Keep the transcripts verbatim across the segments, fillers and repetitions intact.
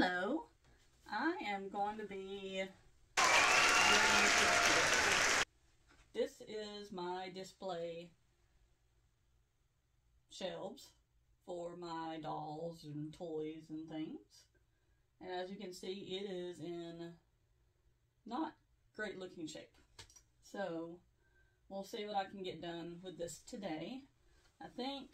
Hello, I am going to be this is my display shelves for my dolls and toys and things. And as you can see, it is in not great looking shape. So we'll see what I can get done with this today. I think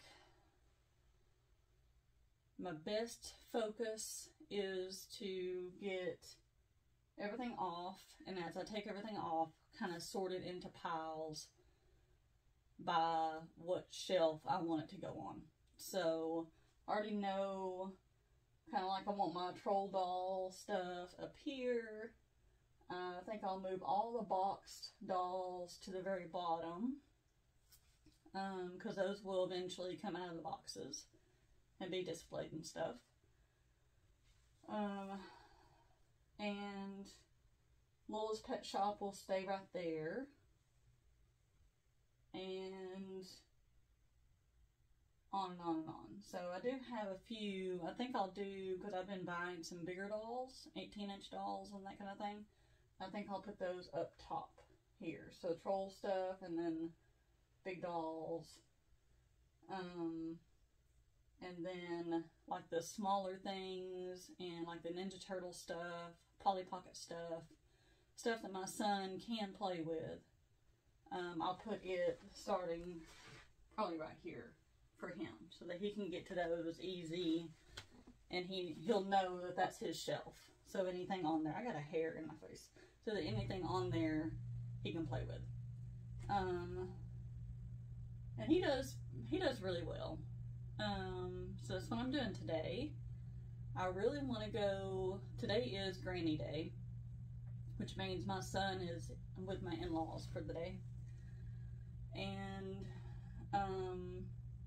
my best focus is to get everything off, and as I take everything off, kind of sort it into piles by what shelf I want it to go on. So I already know, kind of like I want my troll doll stuff up here. Uh, I think I'll move all the boxed dolls to the very bottom, because um, those will eventually come out of the boxes and be displayed and stuff. Um, and Lola's Pet Shop will stay right there. And on and on and on. So I do have a few, I think I'll do, because I've been buying some bigger dolls, eighteen inch dolls and that kind of thing. I think I'll put those up top here. So troll stuff and then big dolls. Um, and then like the smaller things and like the Ninja Turtle stuff, Polly Pocket stuff, stuff that my son can play with. Um, I'll put it starting probably right here for him so that he can get to those easy, and he, he'll know that that's his shelf. So anything on there, I got a hair in my face, so that anything on there he can play with. Um, and he does, he does really well. Um, so that's what I'm doing today. I really want to go, today is Granny Day, which means my son is with my in-laws for the day. And, um,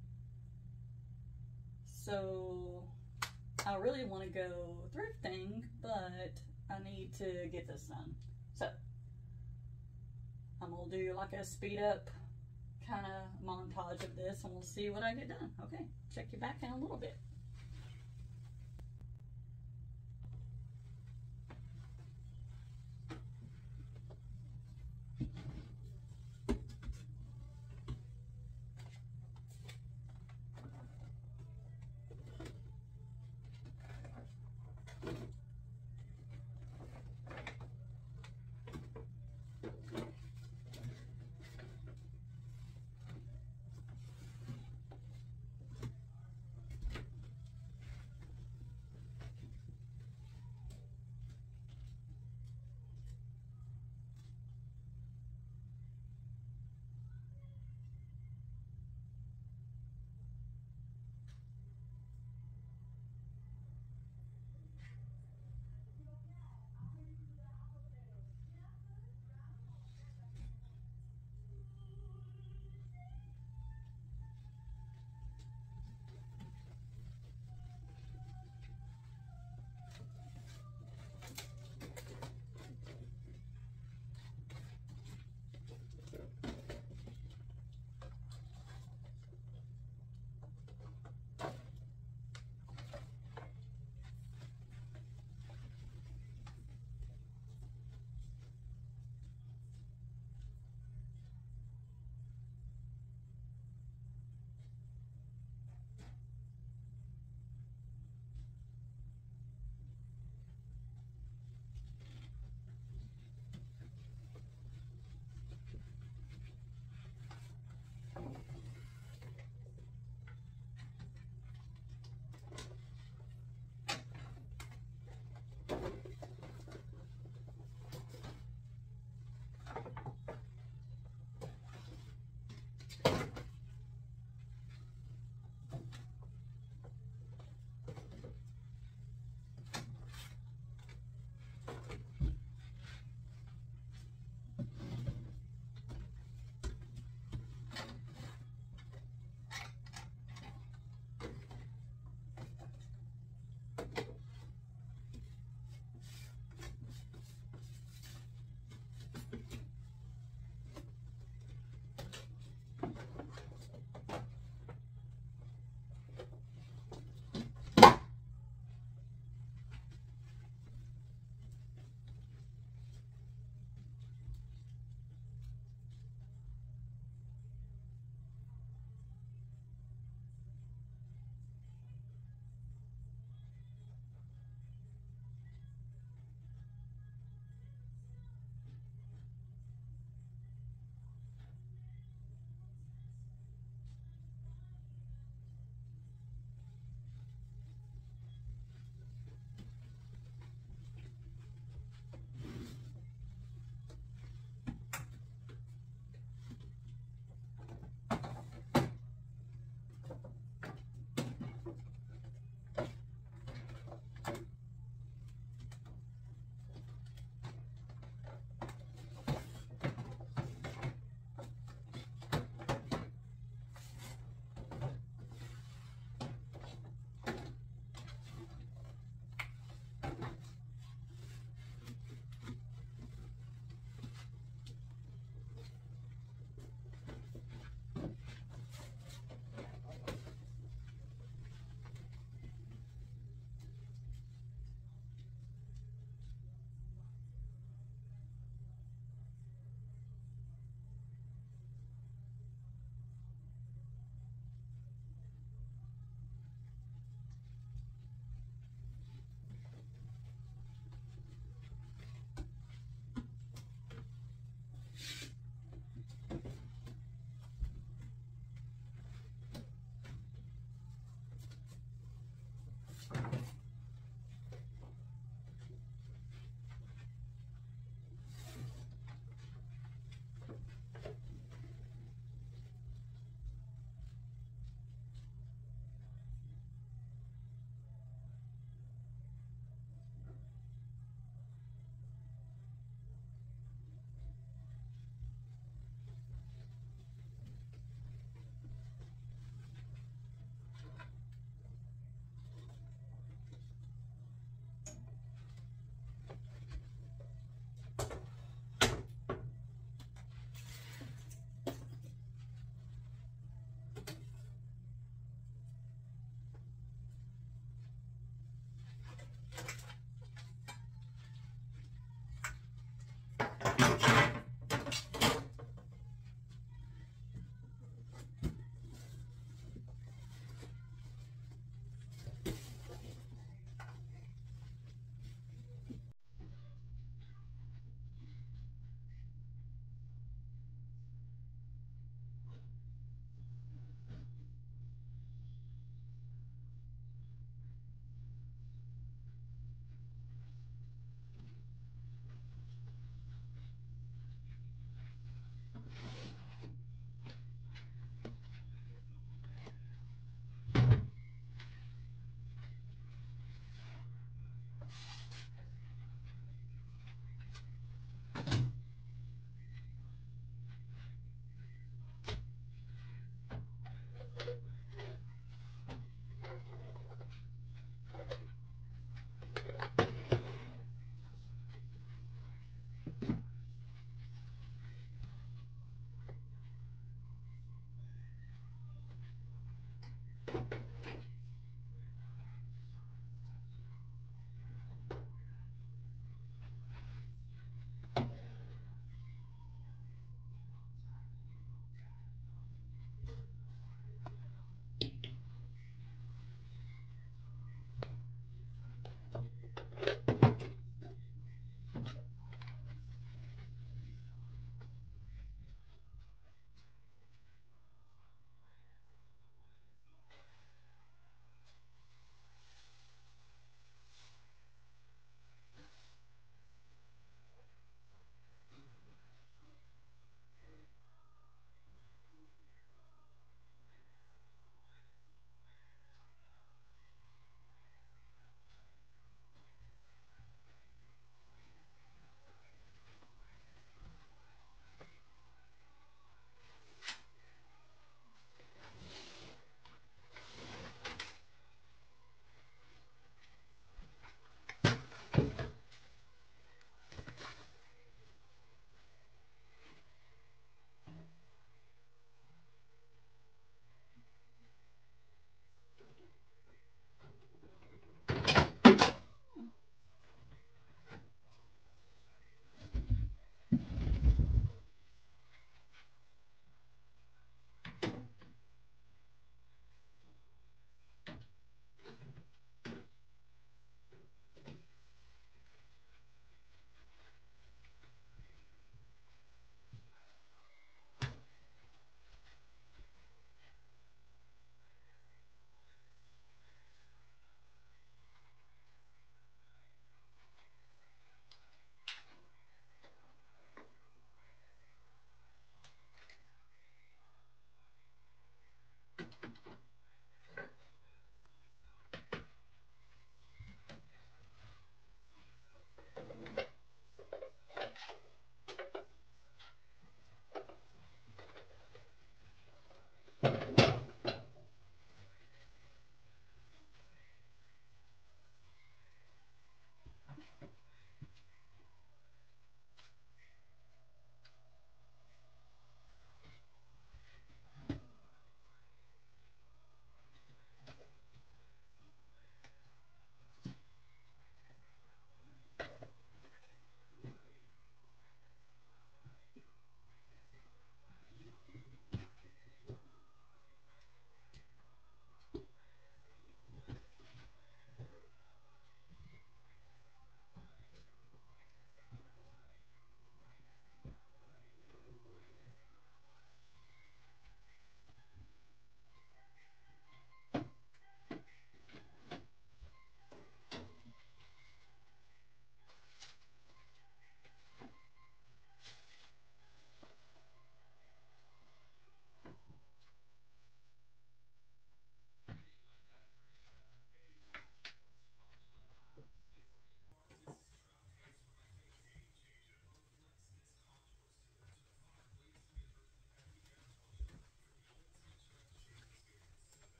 so I really want to go thrifting, but I need to get this done. So I'm going to do like a speed up kind of montage of this, and we'll see what I get done. Okay, check you back in a little bit.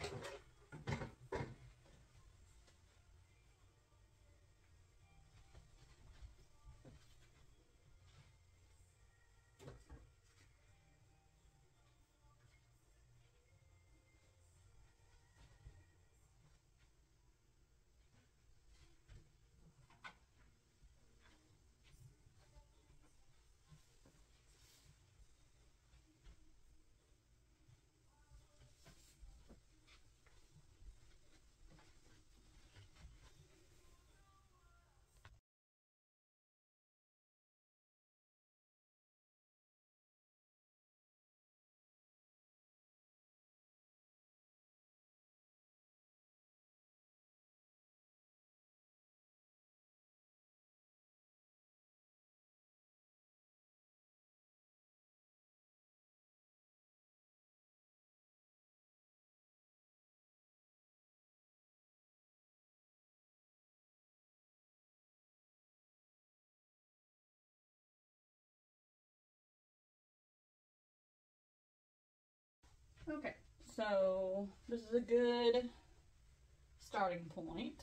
Okay, so this is a good starting point.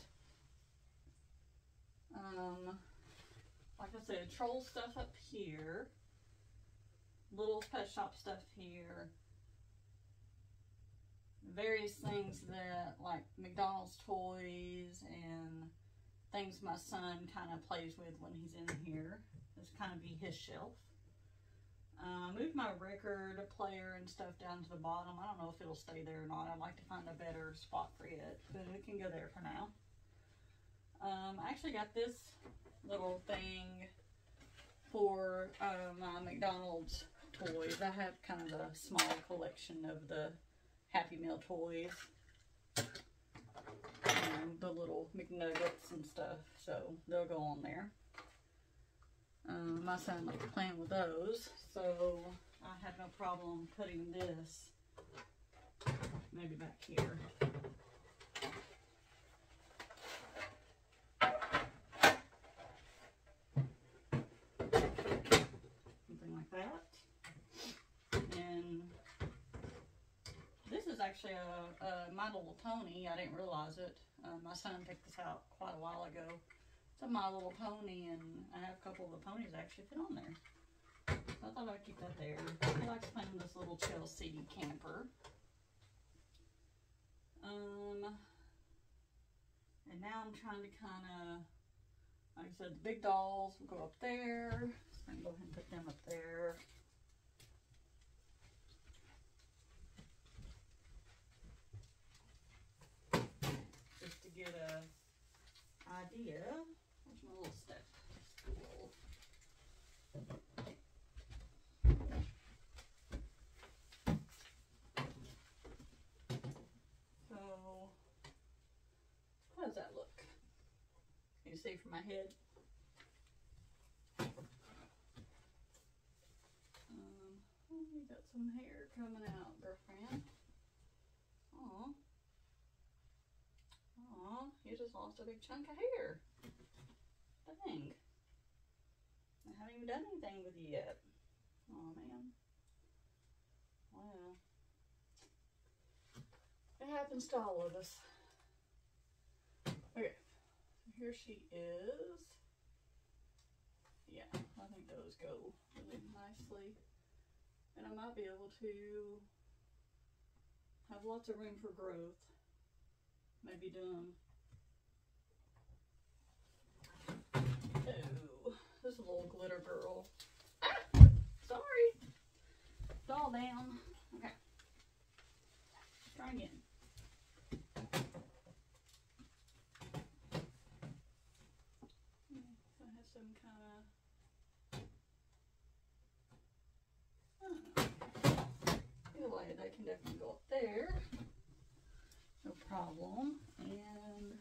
Um, like I said, troll stuff up here, little pet shop stuff here, various things that, like McDonald's toys and things my son kind of plays with when he's in here. This kind of be his shelf. Uh, moved my record player and stuff down to the bottom. I don't know if it'll stay there or not. I'd like to find a better spot for it, but it can go there for now. Um, I actually got this little thing for uh, my McDonald's toys. I have kind of a small collection of the Happy Meal toys. Um, the little McNuggets and stuff, so they'll go on there. Um, my son likes playing with those, so I have no problem putting this maybe back here. Something like that. And this is actually a, a My Little Pony. I didn't realize it. Uh, my son picked this out quite a while ago. It's a My Little Pony, and I have a couple of the ponies actually fit on there. So I thought I'd keep that there. He likes playing with this little Chelsea camper. Um, and now I'm trying to kind of, like I said, the big dolls will go up there. So I'm going to go ahead and put them up there. Just to get a idea. Where's my little step stool? So, how does that look? Can you see from my head? Um, oh, you got some hair coming out, girlfriend. Aw. Aw, you just lost a big chunk of hair. Dang. I haven't even done anything with you yet. Oh man. Wow. It happens to all of us. Okay, here she is. Yeah, I think those go really nicely. And I might be able to have lots of room for growth. Maybe doing. Oh, this is a little glitter girl. Ah, sorry. It's all down. Okay. Let's try again. So I have some kind of. Oh, either way, they can definitely go up there. No problem. And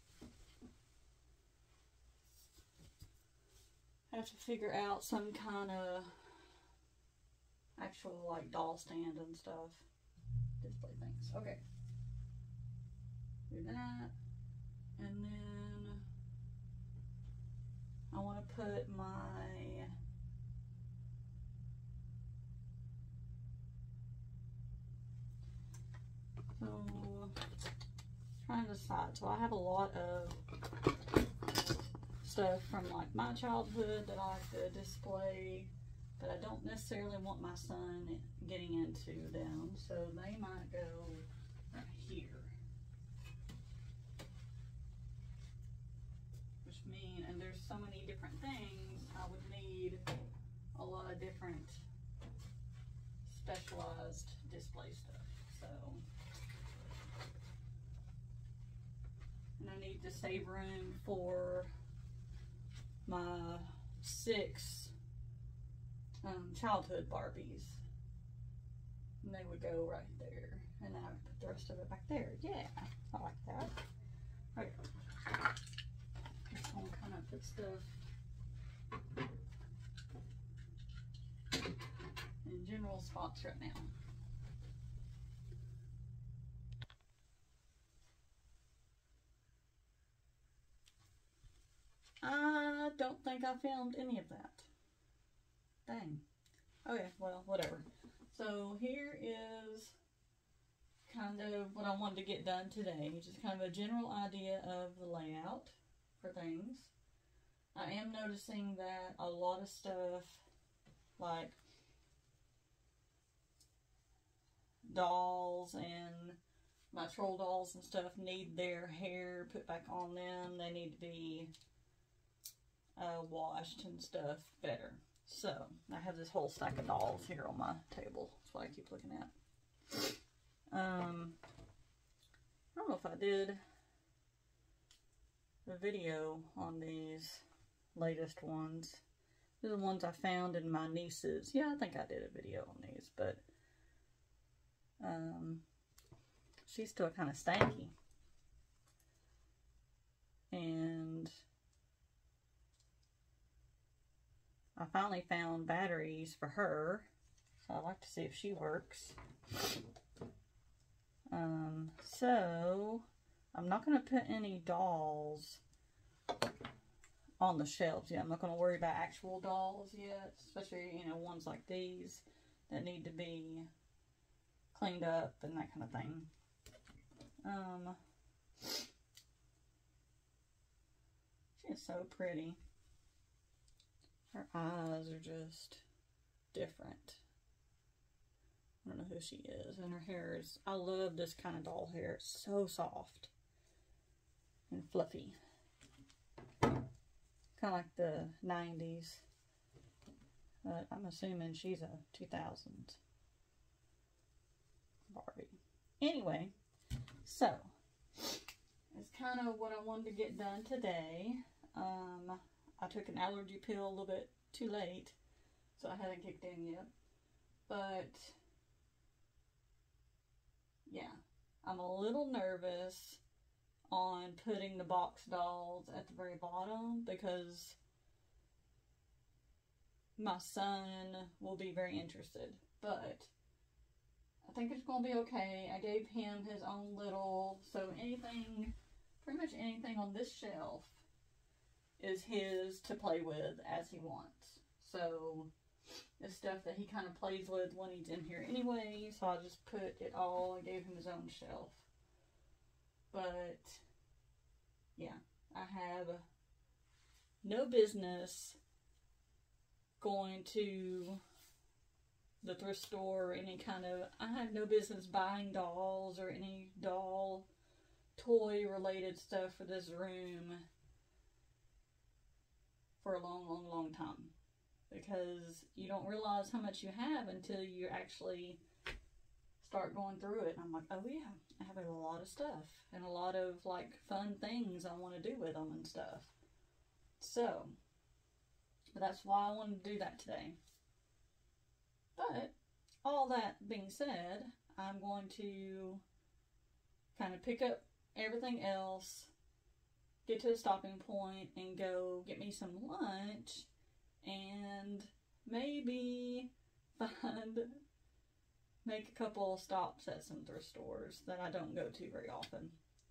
I have to figure out some kind of actual like doll stand and stuff. Display things. Okay. Do that. And then I want to put my so trying to decide. So I have a lot of stuff from like my childhood that I like to display, but I don't necessarily want my son getting into them, so they might go right here. Which mean, and there's so many different things, I would need a lot of different specialized display stuff. So, and I need to save room for my six um, childhood Barbies. And they would go right there. And then I would put the rest of it back there. Yeah, I like that. Okay. This one kind of put stuff in general spots right now. I don't think I filmed any of that. Dang. Okay, well, whatever. So here is kind of what I wanted to get done today. Just kind of a general idea of the layout for things. I am noticing that a lot of stuff, like dolls and my troll dolls and stuff, need their hair put back on them. They need to be uh, washed and stuff better. So, I have this whole stack of dolls here on my table. That's what I keep looking at. Um, I don't know if I did a video on these latest ones. These are the ones I found in my niece's. Yeah, I think I did a video on these, but um, she's still kind of stanky. And I finally found batteries for her, so I'd like to see if she works. Um, so, I'm not going to put any dolls on the shelves yet. I'm not going to worry about actual dolls yet, especially, you know, ones like these that need to be cleaned up and that kind of thing. Um, she is so pretty. Her eyes are just different. I don't know who she is. And her hair is, I love this kind of doll hair. It's so soft and fluffy. Kind of like the nineties. But I'm assuming she's a two thousands Barbie. Anyway, so it's kind of what I wanted to get done today. Um... I took an allergy pill a little bit too late, so I haven't kicked in yet. But, yeah, I'm a little nervous on putting the box dolls at the very bottom because my son will be very interested. But I think it's going to be okay. I gave him his own little, so anything, pretty much anything on this shelf is his to play with as he wants. So it's stuff that he kind of plays with when he's in here anyway, so I just put it all, I gave him his own shelf. But yeah, I have no business going to the thrift store or any kind of, I have no business buying dolls or any doll toy related stuff for this room for a long, long, long time, because you don't realize how much you have until you actually start going through it. And I'm like, oh yeah, I have a lot of stuff and a lot of like fun things I want to do with them and stuff. So, but that's why I wanted to do that today. But all that being said, I'm going to kind of pick up everything else, get to a stopping point and go get me some lunch and maybe find, make a couple stops at some thrift stores that I don't go to very often.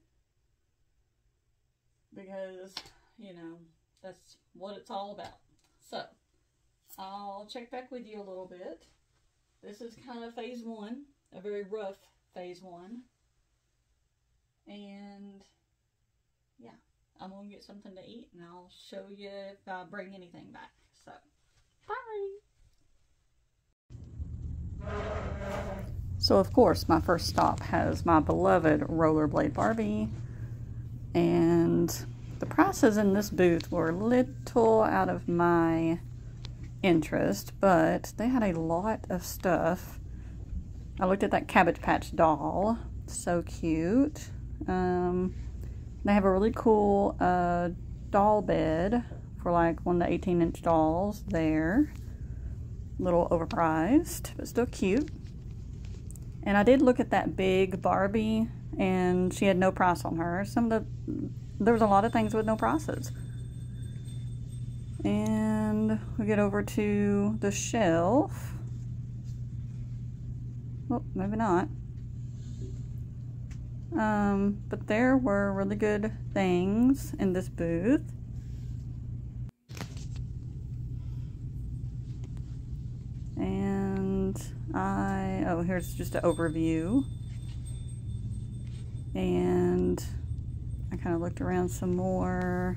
Because, you know, that's what it's all about. So, I'll check back with you a little bit. This is kind of phase one, a very rough phase one. And yeah, I'm gonna get something to eat and I'll show you if I bring anything back. So, bye! So of course my first stop has my beloved Rollerblade Barbie, and the prices in this booth were a little out of my interest, but they had a lot of stuff. I looked at that Cabbage Patch doll, so cute. Um, they have a really cool uh, doll bed for like one of the eighteen inch dolls there. A little overpriced, but still cute. And I did look at that big Barbie, and she had no price on her. Some of the, there was a lot of things with no prices. And we get over to the shelf. Oh, maybe not. Um, but there were really good things in this booth. And I, oh, here's just an overview. And I kind of looked around some more.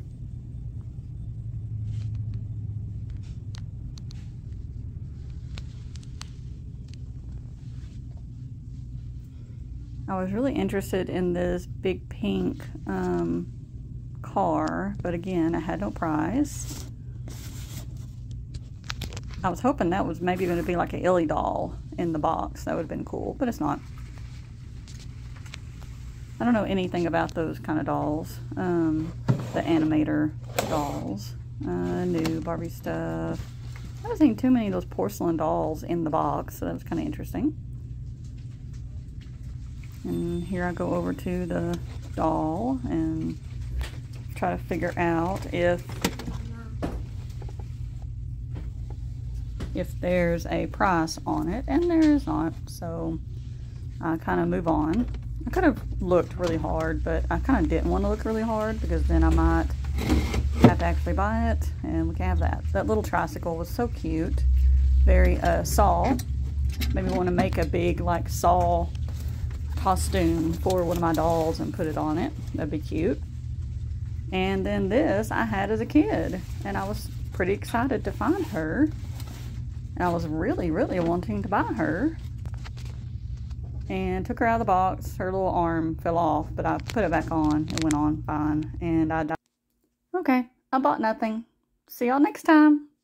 I was really interested in this big pink um, car, but again, I had no price. I was hoping that was maybe going to be like an Illy doll in the box. That would have been cool, but it's not. I don't know anything about those kind of dolls. Um, the animator dolls. Uh, new Barbie stuff. I haven't seen too many of those porcelain dolls in the box, so that was kind of interesting. And here I go over to the doll and try to figure out if if there's a price on it, and there is not, so I kind of move on. I could have looked really hard, but I kind of didn't want to look really hard because then I might have to actually buy it, and we can have that. That little tricycle was so cute, very uh, Saw. Maybe want to make a big like Saw costume for one of my dolls and put it on it. That'd be cute. And then this I had as a kid, and I was pretty excited to find her. And I was really, really wanting to buy her. And took her out of the box. Her little arm fell off, but I put it back on. It went on fine. And I died. Okay, I bought nothing. See y'all next time.